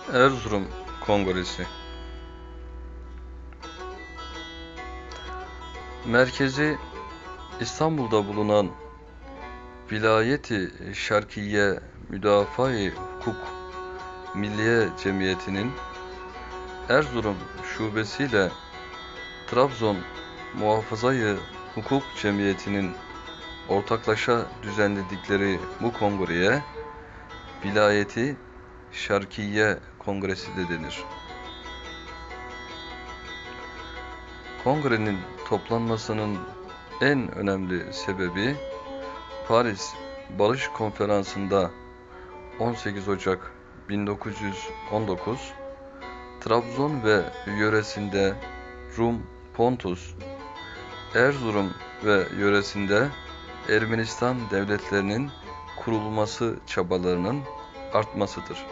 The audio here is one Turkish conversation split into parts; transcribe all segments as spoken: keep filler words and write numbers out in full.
Erzurum Kongresi. Merkezi İstanbul'da bulunan Vilayeti Şarkiye Müdafaa-i Hukuk Milliye Cemiyeti'nin Erzurum şubesiyle Trabzon Muhafaza-i Hukuk Cemiyeti'nin ortaklaşa düzenledikleri bu kongreye Vilayeti Şarkiye Kongresi de denir. Kongrenin toplanmasının en önemli sebebi Paris Barış Konferansı'nda on sekiz Ocak bin dokuz yüz on dokuz, Trabzon ve yöresinde Rum, Pontus, Erzurum ve yöresinde Ermenistan devletlerinin kurulması çabalarının artmasıdır.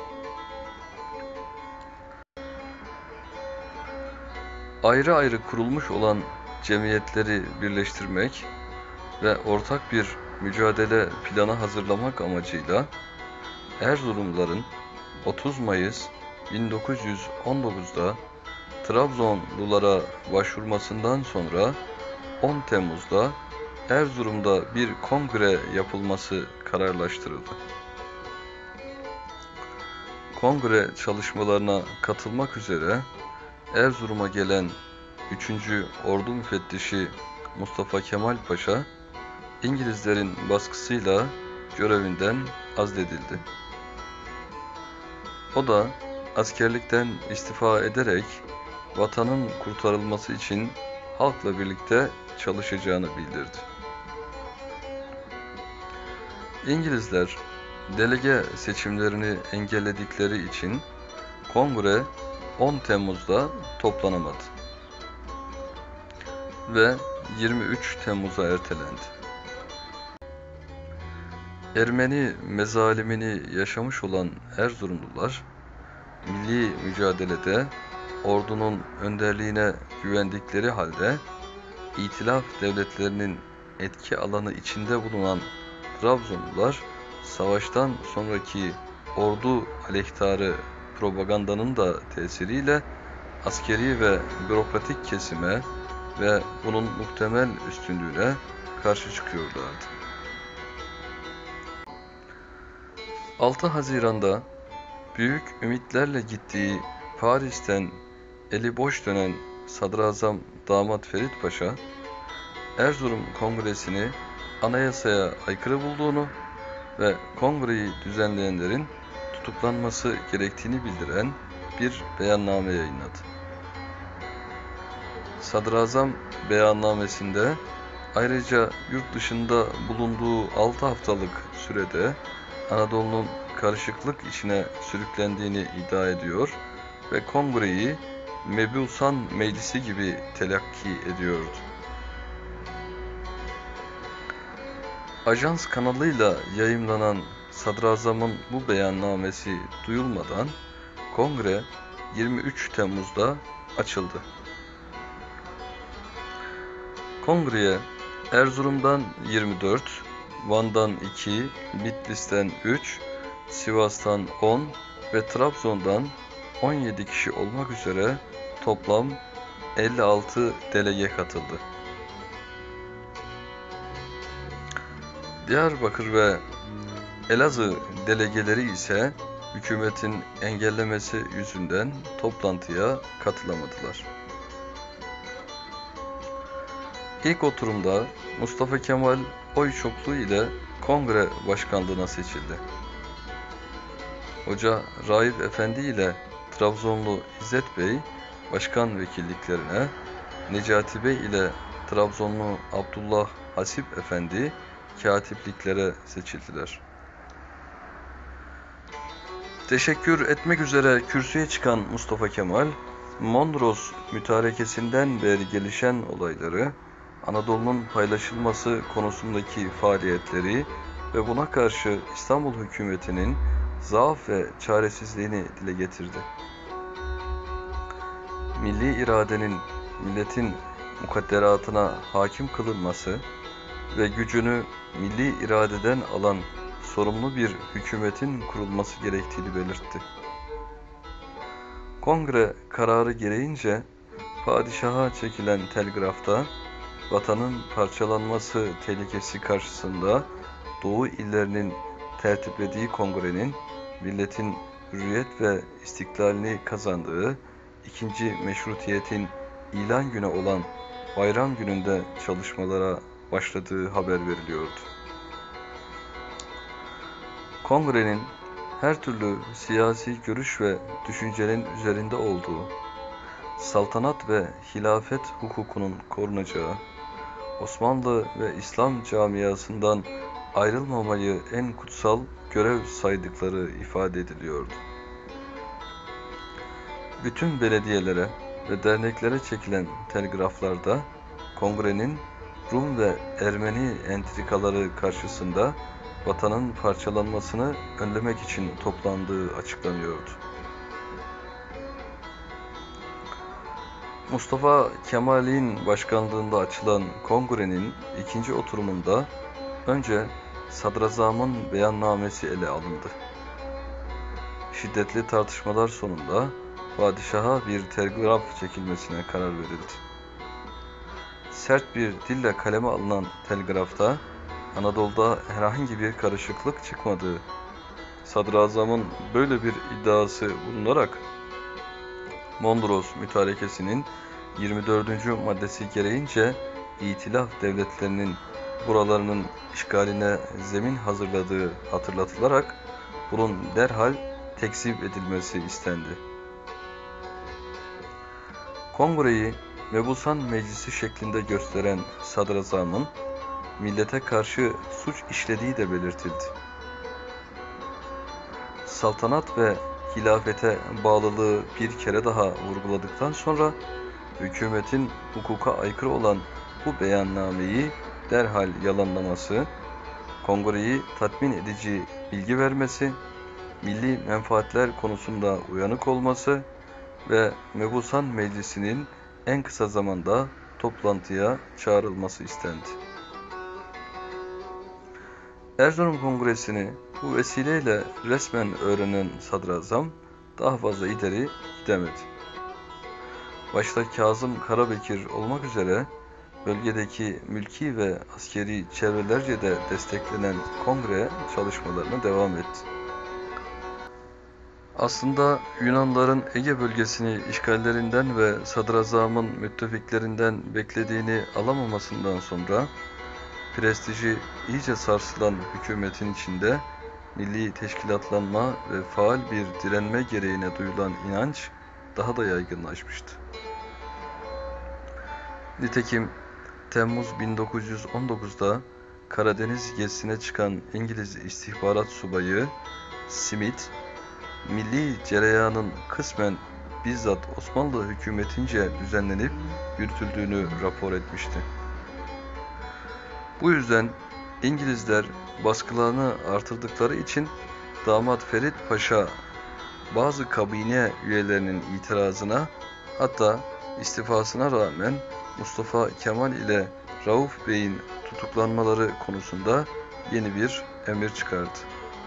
Ayrı ayrı kurulmuş olan cemiyetleri birleştirmek ve ortak bir mücadele planı hazırlamak amacıyla Erzurumluların otuz Mayıs bin dokuz yüz on dokuz'da Trabzonlulara başvurmasından sonra on Temmuz'da Erzurum'da bir kongre yapılması kararlaştırıldı. Kongre çalışmalarına katılmak üzere Erzurum'a gelen üçüncü Ordu Müfettişi Mustafa Kemal Paşa, İngilizlerin baskısıyla görevinden azledildi. O da askerlikten istifa ederek vatanın kurtarılması için halkla birlikte çalışacağını bildirdi. İngilizler delege seçimlerini engelledikleri için kongre on Temmuz'da toplanamadı ve yirmi üç Temmuz'a ertelendi. Ermeni mezalimini yaşamış olan Erzurumlular, milli mücadelede ordunun önderliğine güvendikleri halde İtilaf devletlerinin etki alanı içinde bulunan Trabzonlular, savaştan sonraki ordu aleyhtarı propagandanın da tesiriyle askeri ve bürokratik kesime ve bunun muhtemel üstünlüğüne karşı çıkıyorlardı. altı Haziran'da büyük ümitlerle gittiği Paris'ten eli boş dönen Sadrazam Damat Ferit Paşa, Erzurum Kongresi'ni anayasaya aykırı bulduğunu ve kongreyi düzenleyenlerin tutuklanması gerektiğini bildiren bir beyanname yayınladı. Sadrazam beyannamesinde ayrıca yurt dışında bulunduğu altı haftalık sürede Anadolu'nun karışıklık içine sürüklendiğini iddia ediyor ve kongreyi Mebusan Meclisi gibi telakki ediyordu. Ajans kanalıyla yayımlanan Sadrazam'ın bu beyannamesi duyulmadan kongre yirmi üç Temmuz'da açıldı. Kongreye Erzurum'dan yirmi dört, Van'dan iki, Bitlis'ten üç, Sivas'tan on ve Trabzon'dan on yedi kişi olmak üzere toplam elli altı delege katıldı. Diyarbakır ve Elazığ delegeleri ise hükümetin engellemesi yüzünden toplantıya katılamadılar. İlk oturumda Mustafa Kemal oy çokluğu ile kongre başkanlığına seçildi. Hoca Raif Efendi ile Trabzonlu İzzet Bey başkan vekilliklerine, Necati Bey ile Trabzonlu Abdullah Hasip Efendi katipliklere seçildiler. Teşekkür etmek üzere kürsüye çıkan Mustafa Kemal, Mondros mütarekesinden beri gelişen olayları, Anadolu'nun paylaşılması konusundaki faaliyetleri ve buna karşı İstanbul hükümetinin zaaf ve çaresizliğini dile getirdi. Milli iradenin milletin mukadderatına hakim kılınması ve gücünü milli iradeden alan sorumlu bir hükümetin kurulması gerektiğini belirtti. Kongre kararı gereğince padişaha çekilen telgrafta vatanın parçalanması tehlikesi karşısında Doğu illerinin tertiplediği kongrenin milletin hürriyet ve istiklalini kazandığı ikinci meşrutiyetin ilan günü olan bayram gününde çalışmalara başladığı haber veriliyordu. Kongrenin her türlü siyasi görüş ve düşüncenin üzerinde olduğu, saltanat ve hilafet hukukunun korunacağı, Osmanlı ve İslam camiasından ayrılmamayı en kutsal görev saydıkları ifade ediliyordu. Bütün belediyelere ve derneklere çekilen telgraflarda kongrenin Rum ve Ermeni entrikaları karşısında vatanın parçalanmasını önlemek için toplandığı açıklanıyordu. Mustafa Kemal'in başkanlığında açılan kongrenin ikinci oturumunda önce sadrazamın beyannamesi ele alındı. Şiddetli tartışmalar sonunda padişaha bir telgraf çekilmesine karar verildi. Sert bir dille kaleme alınan telgrafta Anadolu'da herhangi bir karışıklık çıkmadığı, sadrazamın böyle bir iddiası bulunarak Mondros Mütarekesi'nin yirmi dördüncü maddesi gereğince İtilaf devletlerinin buralarının işgaline zemin hazırladığı hatırlatılarak bunun derhal tekzip edilmesi istendi. Kongreyi mebusan meclisi şeklinde gösteren sadrazamın millete karşı suç işlediği de belirtildi. Saltanat ve hilafete bağlılığı bir kere daha vurguladıktan sonra hükümetin hukuka aykırı olan bu beyannameyi derhal yalanlaması, kongreyi tatmin edici bilgi vermesi, milli menfaatler konusunda uyanık olması ve mebusan meclisinin en kısa zamanda toplantıya çağrılması istendi. Erzurum Kongresi'ni bu vesileyle resmen öğrenen sadrazam daha fazla ileri gidemedi. Başta Kazım Karabekir olmak üzere bölgedeki mülki ve askeri çevrelerce de desteklenen kongre çalışmalarına devam etti. Aslında Yunanların Ege bölgesini işgallerinden ve sadrazamın müttefiklerinden beklediğini alamamasından sonra prestiji iyice sarsılan hükümetin içinde milli teşkilatlanma ve faal bir direnme gereğine duyulan inanç daha da yaygınlaşmıştı. Nitekim Temmuz bin dokuz yüz on dokuz'da Karadeniz gezisine çıkan İngiliz istihbarat subayı Smith, milli cereyanın kısmen bizzat Osmanlı hükümetince düzenlenip yürütüldüğünü rapor etmişti. Bu yüzden İngilizler baskılarını artırdıkları için Damat Ferit Paşa bazı kabine üyelerinin itirazına, hatta istifasına rağmen Mustafa Kemal ile Rauf Bey'in tutuklanmaları konusunda yeni bir emir çıkardı.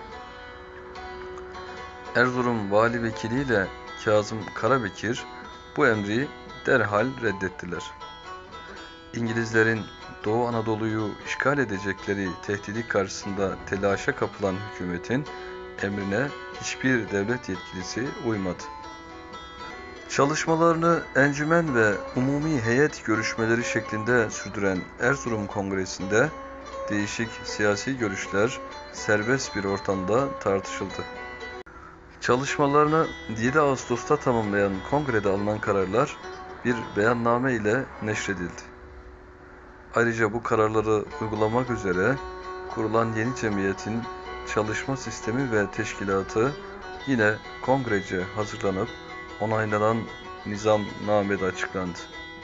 Erzurum Vali Vekili ile Kazım Karabekir bu emri derhal reddettiler. İngilizlerin Doğu Anadolu'yu işgal edecekleri tehdidi karşısında telaşa kapılan hükümetin emrine hiçbir devlet yetkilisi uymadı. Çalışmalarını encümen ve umumi heyet görüşmeleri şeklinde sürdüren Erzurum Kongresi'nde değişik siyasi görüşler serbest bir ortamda tartışıldı. Çalışmalarını yedi Ağustos'ta tamamlayan kongrede alınan kararlar bir beyanname ile neşredildi. Ayrıca bu kararları uygulamak üzere kurulan yeni cemiyetin çalışma sistemi ve teşkilatı yine kongrece hazırlanıp onaylanan nizamnamede açıklandı.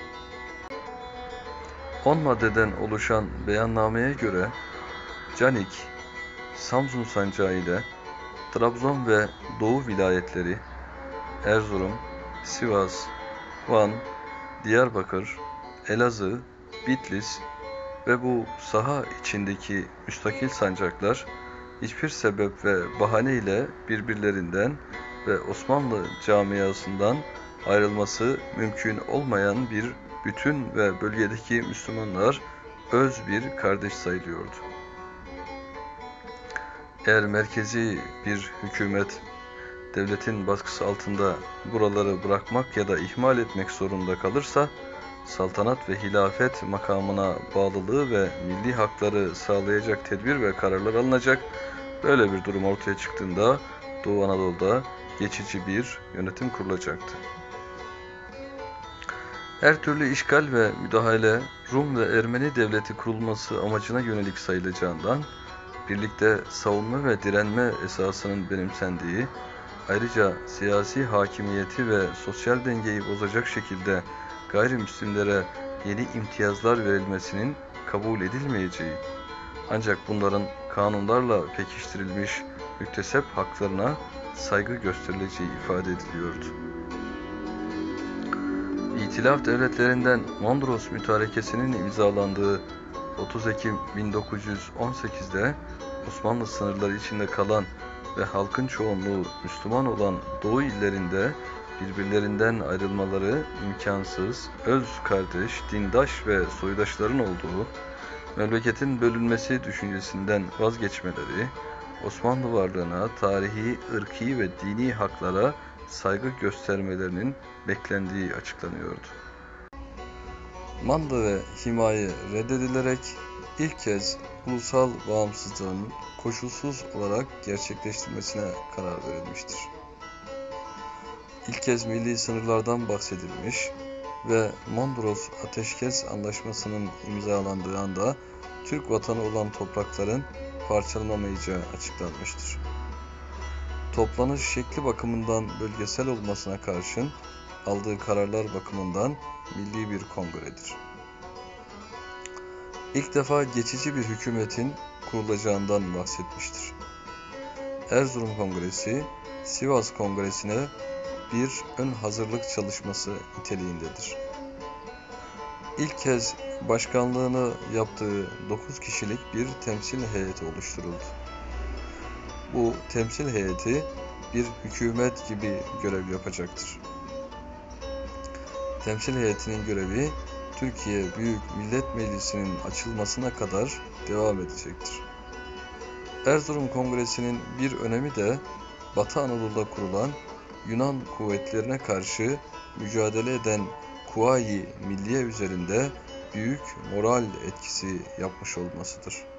on maddeden oluşan beyannameye göre Canik, Samsun Sancağı ile Trabzon ve Doğu vilayetleri, Erzurum, Sivas, Van, Diyarbakır, Elazığ, Bitlis ve bu saha içindeki müstakil sancaklar hiçbir sebep ve bahane ile birbirlerinden ve Osmanlı camiasından ayrılması mümkün olmayan bir bütün ve bölgedeki Müslümanlar öz bir kardeş sayılıyordu. Eğer merkezi bir hükümet devletin baskısı altında buraları bırakmak ya da ihmal etmek zorunda kalırsa, saltanat ve hilafet makamına bağlılığı ve milli hakları sağlayacak tedbir ve kararlar alınacak. Böyle bir durum ortaya çıktığında Doğu Anadolu'da geçici bir yönetim kurulacaktı. Her türlü işgal ve müdahale Rum ve Ermeni devleti kurulması amacına yönelik sayılacağından, birlikte savunma ve direnme esasının benimsendiği, ayrıca siyasi hakimiyeti ve sosyal dengeyi bozacak şekilde gayrimüslimlere yeni imtiyazlar verilmesinin kabul edilmeyeceği, ancak bunların kanunlarla pekiştirilmiş müktesep haklarına saygı gösterileceği ifade ediliyordu. İtilaf devletlerinden Mondros Mütarekesi'nin imzalandığı otuz Ekim bin dokuz yüz on sekiz'de Osmanlı sınırları içinde kalan ve halkın çoğunluğu Müslüman olan Doğu illerinde birbirlerinden ayrılmaları imkansız, öz kardeş, dindaş ve soydaşların olduğu, memleketin bölünmesi düşüncesinden vazgeçmeleri, Osmanlı varlığına, tarihi, ırki ve dini haklara saygı göstermelerinin beklendiği açıklanıyordu. Manda ve himaye reddedilerek ilk kez ulusal bağımsızlığın koşulsuz olarak gerçekleştirilmesine karar verilmiştir. İlk kez milli sınırlardan bahsedilmiş ve Mondros Ateşkes Anlaşması'nın imzalandığı anda Türk vatanı olan toprakların parçalanamayacağı açıklanmıştır. Toplanış şekli bakımından bölgesel olmasına karşın aldığı kararlar bakımından milli bir kongredir. İlk defa geçici bir hükümetin kurulacağından bahsetmiştir. Erzurum Kongresi, Sivas Kongresi'ne bir ön hazırlık çalışması niteliğindedir. İlk kez başkanlığını yaptığı dokuz kişilik bir temsil heyeti oluşturuldu. Bu temsil heyeti bir hükümet gibi görev yapacaktır. Temsil heyetinin görevi Türkiye Büyük Millet Meclisi'nin açılmasına kadar devam edecektir. Erzurum Kongresi'nin bir önemi de Batı Anadolu'da kurulan Yunan kuvvetlerine karşı mücadele eden Kuvayi Milliye üzerinde büyük moral etkisi yapmış olmasıdır.